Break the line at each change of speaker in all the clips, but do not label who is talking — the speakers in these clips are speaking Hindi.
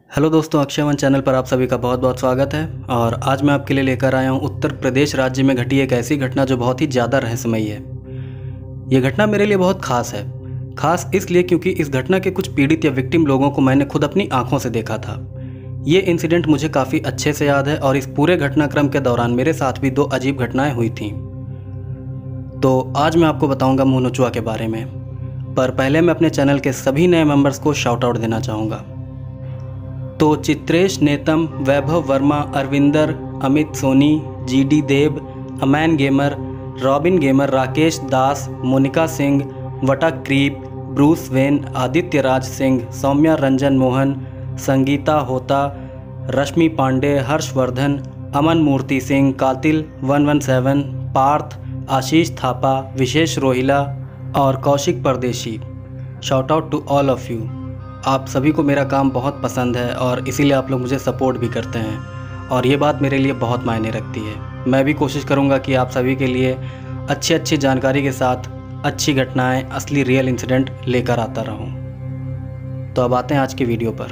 हेलो दोस्तों, अक्षय वन चैनल पर आप सभी का बहुत बहुत स्वागत है। और आज मैं आपके लिए लेकर आया हूँ उत्तर प्रदेश राज्य में घटी एक ऐसी घटना जो बहुत ही ज़्यादा रहस्यमयी है। ये घटना मेरे लिए बहुत ख़ास है। ख़ास इसलिए क्योंकि इस घटना के कुछ पीड़ित या विक्टिम लोगों को मैंने खुद अपनी आंखों से देखा था। ये इंसिडेंट मुझे काफ़ी अच्छे से याद है और इस पूरे घटनाक्रम के दौरान मेरे साथ भी दो अजीब घटनाएँ हुई थीं। तो आज मैं आपको बताऊँगा मुँह नोचुआ के बारे में, पर पहले मैं अपने चैनल के सभी नए मेंबर्स को शाउट आउट देना चाहूँगा। तो Chitresh Netam, Vaibhav Verma, Arvinder, Amit Soni, GD Dev, Aman gamer, Robin gamer, Rakesh Das, Monika Singh, वटा क्रीप, ब्रूस वेन, आदित्य राज सिंह, सौम्या रंजन मोहन, संगीता होता, रश्मि पांडे, हर्षवर्धन, अमन मूर्ति सिंह, कातिल 117, पार्थ, आशीष थापा, विशेष रोहिला और Kaushik Pardeshi. Shout out to all of you. आप सभी को मेरा काम बहुत पसंद है और इसीलिए आप लोग मुझे सपोर्ट भी करते हैं और ये बात मेरे लिए बहुत मायने रखती है। मैं भी कोशिश करूँगा कि आप सभी के लिए अच्छी जानकारी के साथ अच्छी घटनाएं, असली रियल इंसिडेंट लेकर आता रहूं। तो अब आते हैं आज के वीडियो पर।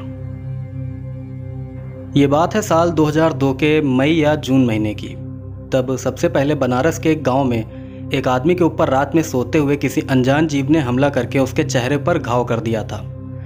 ये बात है साल 2002 के मई या जून महीने की। तब सबसे पहले बनारस के एक गाँव में एक आदमी के ऊपर रात में सोते हुए किसी अनजान जीव ने हमला करके उसके चेहरे पर घाव कर दिया था।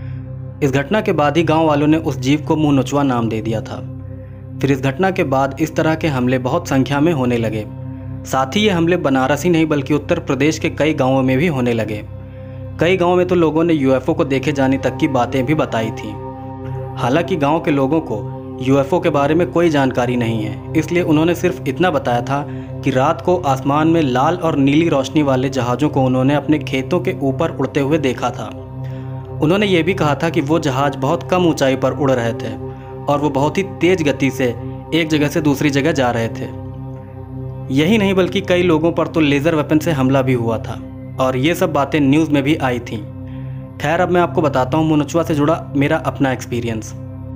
इस घटना के बाद ही गांव वालों ने उस जीव को मुँह नोचुआ नाम दे दिया था। फिर इस घटना के बाद इस तरह के हमले बहुत संख्या में होने लगे। साथ ही ये हमले बनारस ही नहीं बल्कि उत्तर प्रदेश के कई गांवों में भी होने लगे। कई गांवों में तो लोगों ने यूएफओ को देखे जाने तक की बातें भी बताई थी। हालांकि गांव के लोगों को यूएफओ के बारे में कोई जानकारी नहीं है, इसलिए उन्होंने सिर्फ इतना बताया था कि रात को आसमान में लाल और नीली रोशनी वाले जहाज़ों को उन्होंने अपने खेतों के ऊपर उड़ते हुए देखा था। उन्होंने ये भी कहा था कि वो जहाज़ बहुत कम ऊंचाई पर उड़ रहे थे और वो बहुत ही तेज़ गति से एक जगह से दूसरी जगह जा रहे थे। यही नहीं बल्कि कई लोगों पर तो लेज़र वेपन से हमला भी हुआ था और ये सब बातें न्यूज़ में भी आई थीं। खैर, अब मैं आपको बताता हूँ मुँह नोचुआ से जुड़ा मेरा अपना एक्सपीरियंस।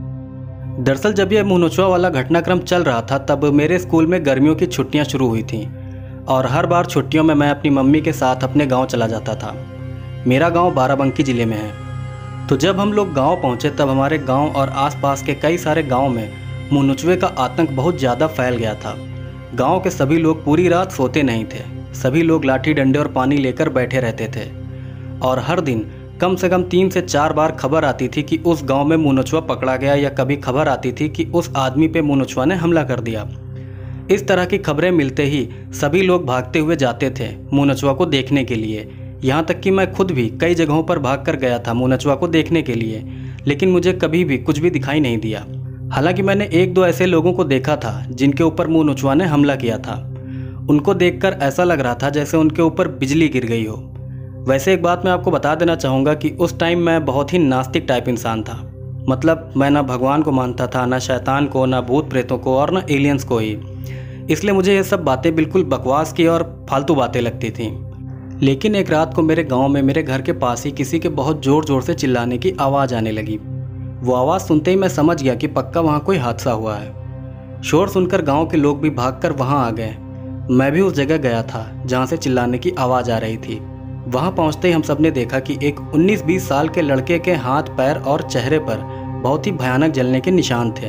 दरअसल जब ये मुँह नोचुआ वाला घटनाक्रम चल रहा था तब मेरे स्कूल में गर्मियों की छुट्टियाँ शुरू हुई थीं और हर बार छुट्टियों में मैं अपनी मम्मी के साथ अपने गाँव चला जाता था। मेरा गाँव बाराबंकी ज़िले में है। तो जब हम लोग गांव पहुंचे तब हमारे गांव और आसपास के कई सारे गांव में मुँह नोचुए का आतंक बहुत ज़्यादा फैल गया था। गांव के सभी लोग पूरी रात सोते नहीं थे। सभी लोग लाठी डंडे और पानी लेकर बैठे रहते थे और हर दिन कम से कम 3 से 4 बार खबर आती थी कि उस गांव में मुँह नोचुआ पकड़ा गया या कभी खबर आती थी कि उस आदमी पे मुँह नोचुआ ने हमला कर दिया। इस तरह की खबरें मिलते ही सभी लोग भागते हुए जाते थे मुँह नोचुआ को देखने के लिए। यहाँ तक कि मैं खुद भी कई जगहों पर भाग कर गया था मुँह नोचुआ को देखने के लिए, लेकिन मुझे कभी भी कुछ भी दिखाई नहीं दिया। हालांकि मैंने 1-2 ऐसे लोगों को देखा था जिनके ऊपर मुँह नोचुआ ने हमला किया था। उनको देखकर ऐसा लग रहा था जैसे उनके ऊपर बिजली गिर गई हो। वैसे एक बात मैं आपको बता देना चाहूँगा कि उस टाइम मैं बहुत ही नास्तिक टाइप इंसान था। मतलब मैं ना भगवान को मानता था, ना शैतान को, ना भूत प्रेतों को और ना एलियंस को ही। इसलिए मुझे ये सब बातें बिल्कुल बकवास की और फालतू बातें लगती थीं। लेकिन एक रात को मेरे गांव में मेरे घर के पास ही किसी के बहुत ज़ोर ज़ोर से चिल्लाने की आवाज़ आने लगी। वो आवाज़ सुनते ही मैं समझ गया कि पक्का वहाँ कोई हादसा हुआ है। शोर सुनकर गांव के लोग भी भागकर वहाँ आ गए। मैं भी उस जगह गया था जहाँ से चिल्लाने की आवाज़ आ रही थी। वहाँ पहुँचते ही हम सब ने देखा कि एक 19-20 साल के लड़के के हाथ, पैर और चेहरे पर बहुत ही भयानक जलने के निशान थे।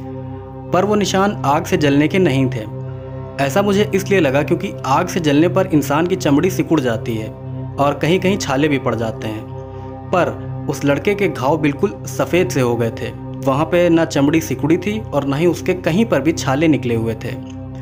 पर वो निशान आग से जलने के नहीं थे। ऐसा मुझे इसलिए लगा क्योंकि आग से जलने पर इंसान की चमड़ी सिकुड़ जाती है और कहीं कहीं छाले भी पड़ जाते हैं। पर उस लड़के के घाव बिल्कुल सफ़ेद से हो गए थे। वहाँ पे ना चमड़ी सिकुड़ी थी और ना ही उसके कहीं पर भी छाले निकले हुए थे।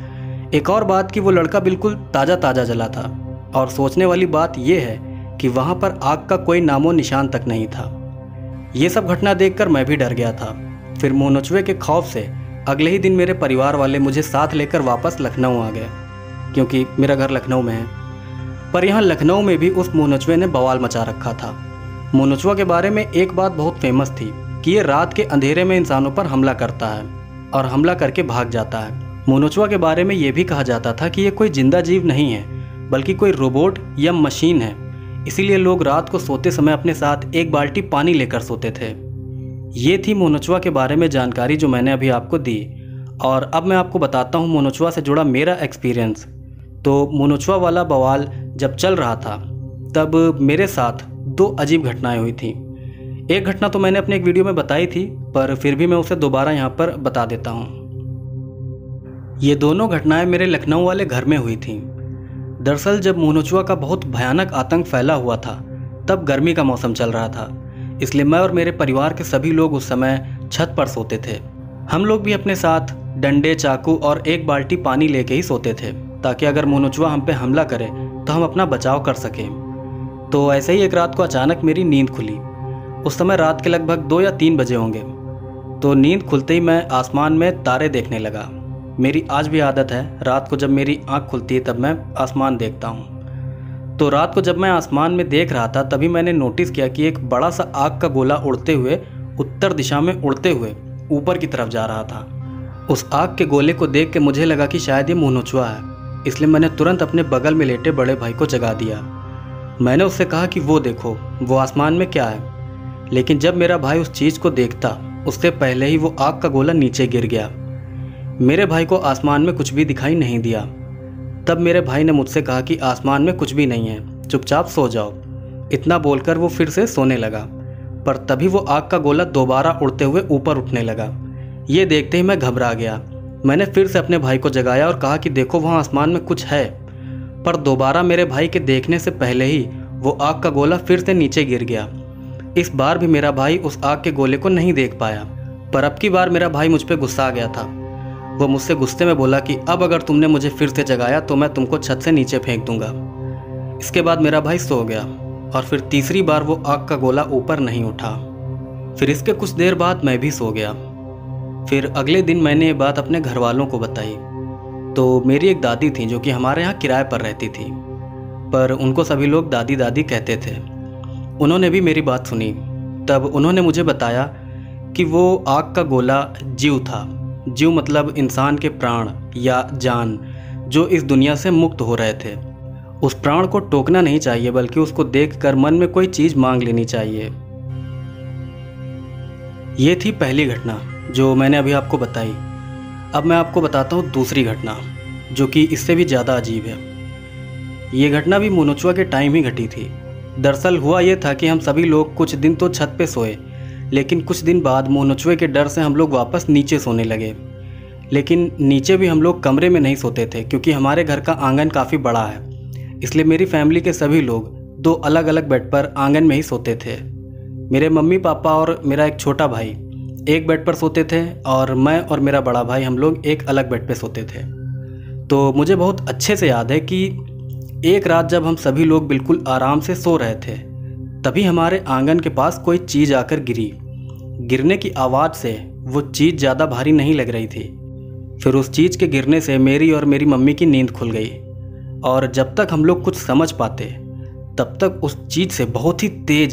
एक और बात कि वो लड़का बिल्कुल ताज़ा ताज़ा जला था और सोचने वाली बात यह है कि वहाँ पर आग का कोई नामो निशान तक नहीं था। ये सब घटना देखकर मैं भी डर गया था। फिर मुँह नोचुए के खौफ से अगले ही दिन मेरे परिवार वाले मुझे साथ लेकर वापस लखनऊ आ गए, क्योंकि मेरा घर लखनऊ में है। पर यहाँ लखनऊ में भी उस मुँह नोचुए ने बवाल मचा रखा था। मुँह नोचुआ के बारे में एक बात बहुत फेमस थी कि ये रात के अंधेरे में इंसानों पर हमला करता है और हमला करके भाग जाता है। मुँह नोचुआ के बारे में ये भी कहा जाता था कि ये कोई जिंदा जीव नहीं है बल्कि कोई रोबोट या मशीन है। इसीलिए लोग रात को सोते समय अपने साथ एक बाल्टी पानी लेकर सोते थे। ये थी मुँह नोचुआ के बारे में जानकारी जो मैंने अभी आपको दी। और अब मैं आपको बताता हूँ मुँह नोचुआ से जुड़ा मेरा एक्सपीरियंस। तो मुँह नोचुआ वाला बवाल जब चल रहा था तब मेरे साथ 2 अजीब घटनाएं हुई थीं। एक घटना तो मैंने अपने एक वीडियो में बताई थी, पर फिर भी मैं उसे दोबारा यहाँ पर बता देता हूँ। ये दोनों घटनाएं मेरे लखनऊ वाले घर में हुई थीं। दरअसल जब मुंह नोचुआ का बहुत भयानक आतंक फैला हुआ था, तब गर्मी का मौसम चल रहा था, इसलिए मैं और मेरे परिवार के सभी लोग उस समय छत पर सोते थे। हम लोग भी अपने साथ डंडे, चाकू और एक बाल्टी पानी लेके ही सोते थे, ताकि अगर मुंह नोचुआ हम पे हमला करे तो हम अपना बचाव कर सकें। तो ऐसे ही एक रात को अचानक मेरी नींद खुली। उस समय रात के लगभग 2 या 3 बजे होंगे। तो नींद खुलते ही मैं आसमान में तारे देखने लगा। मेरी आज भी आदत है, रात को जब मेरी आँख खुलती है तब मैं आसमान देखता हूँ। तो रात को जब मैं आसमान में देख रहा था, तभी मैंने नोटिस किया कि एक बड़ा सा आग का गोला उड़ते हुए उत्तर दिशा में उड़ते हुए ऊपर की तरफ जा रहा था। उस आग के गोले को देख के मुझे लगा कि शायद ये मुंह नोचुआ है, इसलिए मैंने तुरंत अपने बगल में लेटे बड़े भाई को जगा दिया। मैंने उससे कहा कि वो देखो, वो आसमान में क्या है। लेकिन जब मेरा भाई उस चीज़ को देखता, उससे पहले ही वो आग का गोला नीचे गिर गया। मेरे भाई को आसमान में कुछ भी दिखाई नहीं दिया। तब मेरे भाई ने मुझसे कहा कि आसमान में कुछ भी नहीं है, चुपचाप सो जाओ। इतना बोलकर वो फिर से सोने लगा, पर तभी वो आग का गोला दोबारा उड़ते हुए ऊपर उठने लगा। ये देखते ही मैं घबरा गया। मैंने फिर से अपने भाई को जगाया और कहा कि देखो, वहाँ आसमान में कुछ है। पर दोबारा मेरे भाई के देखने से पहले ही वो आग का गोला फिर से नीचे गिर गया। इस बार भी मेरा भाई उस आग के गोले को नहीं देख पाया। पर अब की बार मेरा भाई मुझ पर गुस्सा आ गया था। वो मुझसे गुस्से में बोला कि अब अगर तुमने मुझे फिर से जगाया तो मैं तुमको छत से नीचे फेंक दूंगा। इसके बाद मेरा भाई सो गया और फिर तीसरी बार वो आग का गोला ऊपर नहीं उठा। फिर इसके कुछ देर बाद मैं भी सो गया। फिर अगले दिन मैंने ये बात अपने घर वालों को बताई। तो मेरी एक दादी थी जो कि हमारे यहाँ किराए पर रहती थी, पर उनको सभी लोग दादी दादी कहते थे। उन्होंने भी मेरी बात सुनी। तब उन्होंने मुझे बताया कि वो आग का गोला जीव था। जीव मतलब इंसान के प्राण या जान, जो इस दुनिया से मुक्त हो रहे थे। उस प्राण को टोकना नहीं चाहिए, बल्कि उसको देखकर मन में कोई चीज़ मांग लेनी चाहिए। ये थी पहली घटना जो मैंने अभी आपको बताई। अब मैं आपको बताता हूँ दूसरी घटना, जो कि इससे भी ज़्यादा अजीब है। ये घटना भी मुंह नोचुआ के टाइम ही घटी थी। दरअसल हुआ ये था कि हम सभी लोग कुछ दिन तो छत पे सोए, लेकिन कुछ दिन बाद मुंह नोचुए के डर से हम लोग वापस नीचे सोने लगे। लेकिन नीचे भी हम लोग कमरे में नहीं सोते थे, क्योंकि हमारे घर का आंगन काफ़ी बड़ा है। इसलिए मेरी फैमिली के सभी लोग 2 अलग अलग बेड पर आंगन में ही सोते थे। मेरे मम्मी पापा और मेरा एक छोटा भाई एक बेड पर सोते थे, और मैं और मेरा बड़ा भाई हम लोग एक अलग बेड पर सोते थे। तो मुझे बहुत अच्छे से याद है कि एक रात जब हम सभी लोग बिल्कुल आराम से सो रहे थे, तभी हमारे आंगन के पास कोई चीज़ आकर गिरी। गिरने की आवाज़ से वो चीज़ ज़्यादा भारी नहीं लग रही थी। फिर उस चीज़ के गिरने से मेरी और मेरी मम्मी की नींद खुल गई, और जब तक हम लोग कुछ समझ पाते तब तक उस चीज़ से बहुत ही तेज़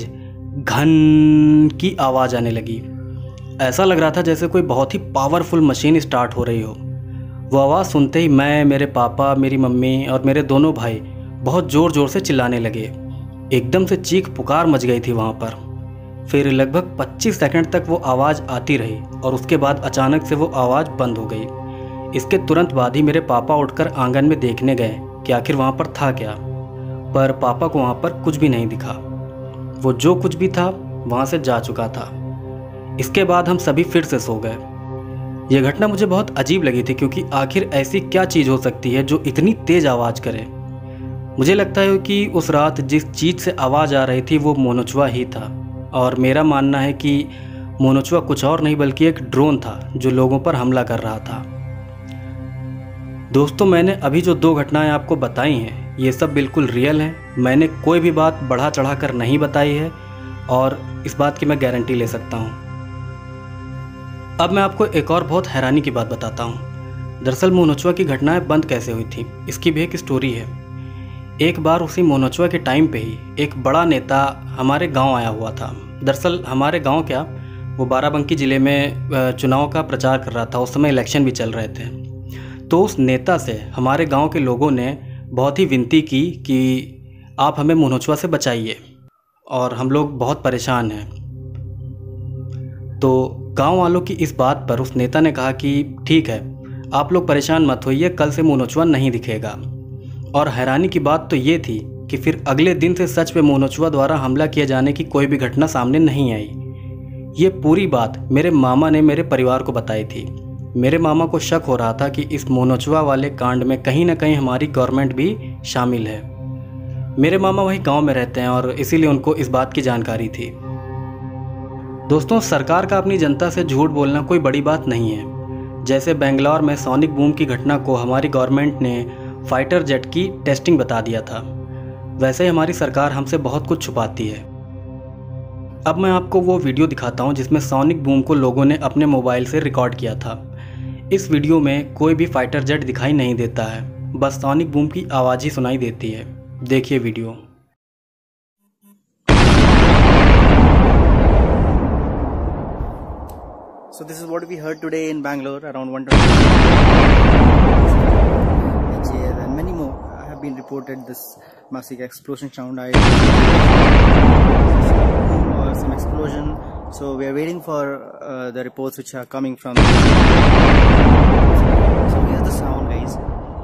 घन की आवाज़ आने लगी। ऐसा लग रहा था जैसे कोई बहुत ही पावरफुल मशीन स्टार्ट हो रही हो। वो आवाज़ सुनते ही मैं, मेरे पापा, मेरी मम्मी और मेरे दोनों भाई बहुत ज़ोर ज़ोर से चिल्लाने लगे। एकदम से चीख पुकार मच गई थी वहाँ पर। फिर लगभग 25 सेकंड तक वो आवाज़ आती रही, और उसके बाद अचानक से वो आवाज़ बंद हो गई। इसके तुरंत बाद ही मेरे पापा उठकर आंगन में देखने गए कि आखिर वहाँ पर था क्या, पर पापा को वहाँ पर कुछ भी नहीं दिखा। वो जो कुछ भी था वहाँ से जा चुका था। इसके बाद हम सभी फिर से सो गए। ये घटना मुझे बहुत अजीब लगी थी, क्योंकि आखिर ऐसी क्या चीज़ हो सकती है जो इतनी तेज़ आवाज़ करे। मुझे लगता है कि उस रात जिस चीज़ से आवाज़ आ रही थी वो मुंह नोचुआ ही था, और मेरा मानना है कि मुंह नोचुआ कुछ और नहीं बल्कि एक ड्रोन था जो लोगों पर हमला कर रहा था। दोस्तों, मैंने अभी जो 2 घटनाएं आपको बताई हैं, ये सब बिल्कुल रियल हैं। मैंने कोई भी बात बढ़ा चढ़ा कर नहीं बताई है, और इस बात की मैं गारंटी ले सकता हूँ। अब मैं आपको एक और बहुत हैरानी की बात बताता हूँ। दरअसल मुंह नोचुआ की घटनाएं बंद कैसे हुई थी, इसकी भी एक स्टोरी है। एक बार उसी मुंह नोचुआ के टाइम पे ही एक बड़ा नेता हमारे गांव आया हुआ था। दरअसल हमारे गांव क्या, वो बाराबंकी ज़िले में चुनाव का प्रचार कर रहा था। उस समय इलेक्शन भी चल रहे थे। तो उस नेता से हमारे गांव के लोगों ने बहुत ही विनती की कि आप हमें मुंह नोचुआ से बचाइए, और हम लोग बहुत परेशान हैं। तो गांव वालों की इस बात पर उस नेता ने कहा कि ठीक है, आप लोग परेशान मत होइए, कल से मुंह नोचुआ नहीं दिखेगा। और हैरानी की बात तो ये थी कि फिर अगले दिन से सच पे मुंह नोचुआ द्वारा हमला किए जाने की कोई भी घटना सामने नहीं आई। ये पूरी बात मेरे मामा ने मेरे परिवार को बताई थी। मेरे मामा को शक हो रहा था कि इस मोनोचवा वाले कांड में कहीं ना कहीं हमारी गवर्नमेंट भी शामिल है। मेरे मामा वही गांव में रहते हैं और इसीलिए उनको इस बात की जानकारी थी। दोस्तों, सरकार का अपनी जनता से झूठ बोलना कोई बड़ी बात नहीं है। जैसे बेंगलोर में सोनिक बूम की घटना को हमारी गवर्नमेंट ने फाइटर जेट की टेस्टिंग बता दिया था, वैसे ही हमारी सरकार हमसे बहुत कुछ छुपाती है। अब मैं आपको वो वीडियो दिखाता हूँ जिसमें सोनिक बूम को लोगों ने अपने मोबाइल से रिकॉर्ड किया था। इस वीडियो में कोई भी फाइटर जेट दिखाई नहीं देता है, बस सोनिक बूम की आवाज़ ही सुनाई देती है। देखिए video.
So this is what we heard today in Bangalore around 1:20. And many more have been reported this massive explosion sound. Or some explosion. So we are waiting for the reports which are coming from. So here's the sound, guys.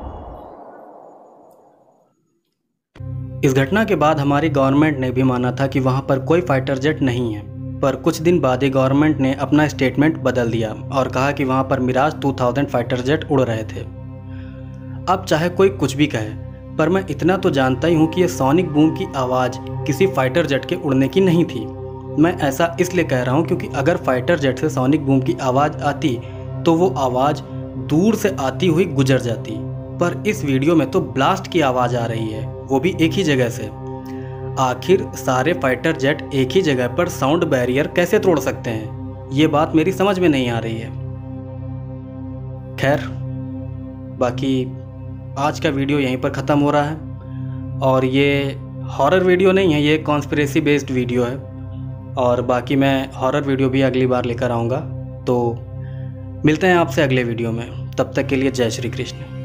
इस घटना के बाद हमारी गवर्नमेंट ने भी माना था कि वहां पर कोई फाइटर जेट नहीं है, पर कुछ दिन बाद ही गवर्नमेंट ने अपना स्टेटमेंट बदल दिया और कहा कि वहां पर मिराज 2000 फाइटर जेट उड़ रहे थे। अब चाहे कोई कुछ भी कहे, पर मैं इतना तो जानता ही हूं कि यह सोनिक बूम की आवाज़ किसी फाइटर जेट के उड़ने की नहीं थी। मैं ऐसा इसलिए कह रहा हूं क्योंकि अगर फाइटर जेट से सोनिक बूम की आवाज़ आती तो वो आवाज़ दूर से आती हुई गुजर जाती, पर इस वीडियो में तो ब्लास्ट की आवाज़ आ रही है, वो भी एक ही जगह से। आखिर सारे फाइटर जेट एक ही जगह पर साउंड बैरियर कैसे तोड़ सकते हैं, ये बात मेरी समझ में नहीं आ रही है। खैर, बाकी आज का वीडियो यहीं पर ख़त्म हो रहा है और ये हॉरर वीडियो नहीं है, ये कॉन्स्पिरेसी बेस्ड वीडियो है और बाकी मैं हॉरर वीडियो भी अगली बार लेकर आऊँगा। तो मिलते हैं आपसे अगले वीडियो में, तब तक के लिए जय श्री कृष्ण।